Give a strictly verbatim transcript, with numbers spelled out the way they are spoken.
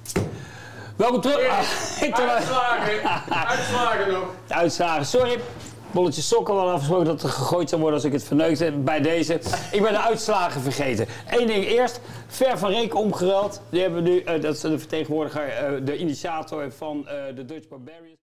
Welkom terug. Ah, uitslagen. Uitslagen nog. Uitslagen, sorry. Bolletje sokken wel afgesproken dat er gegooid zou worden als ik het verneukte. Bij deze. Ik ben de uitslagen vergeten. Eén ding eerst. Ver van Reek omgeruild. Die hebben nu, uh, dat is de vertegenwoordiger, uh, de initiator van uh, de Dutch Barbarians.